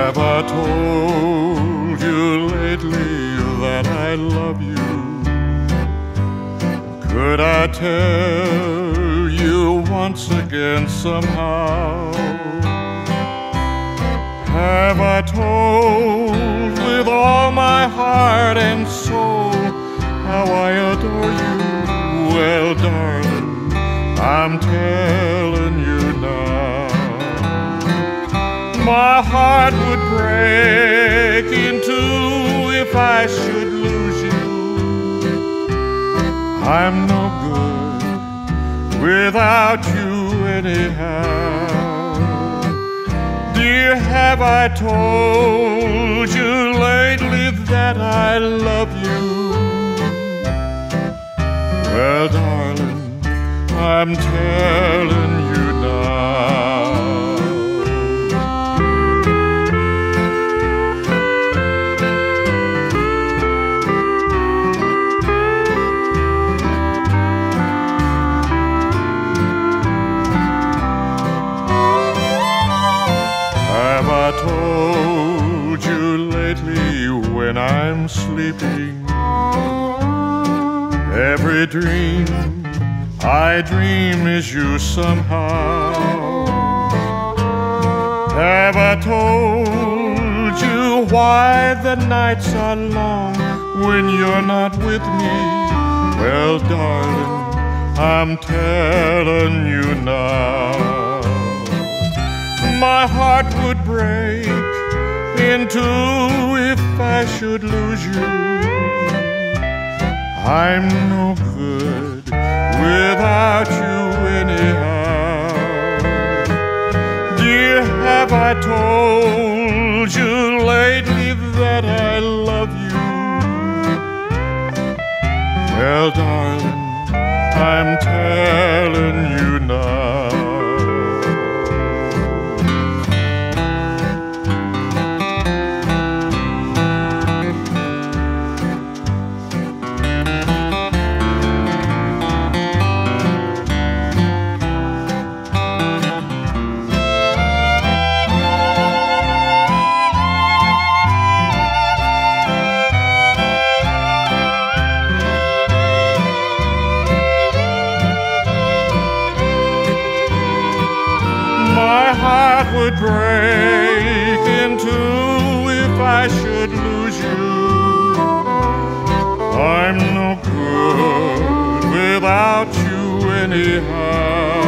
Have I told you lately that I love you? Could I tell you once again somehow? Have I told with all my heart and soul how I adore you? Well, darling, I'm telling you now. My heart would break in two if I should lose you. I'm no good without you anyhow. Dear, have I told you lately that I love you? Well, darling, I'm telling you now. Have I told you lately when I'm sleeping? Every dream I dream is you somehow. Have I told you why the nights are long when you're not with me? Well, darling, I'm telling you now. My heart would break in two if I should lose you. I'm no good without you anyhow. Dear, have I told you lately that I love you? Well, darling, I'm telling you now. My heart would break in two if I should lose you. I'm no good without you anyhow.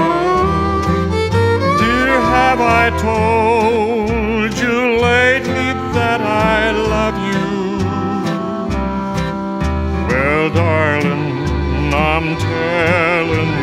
Dear, have I told you lately that I love you? Well, darling, I'm telling you.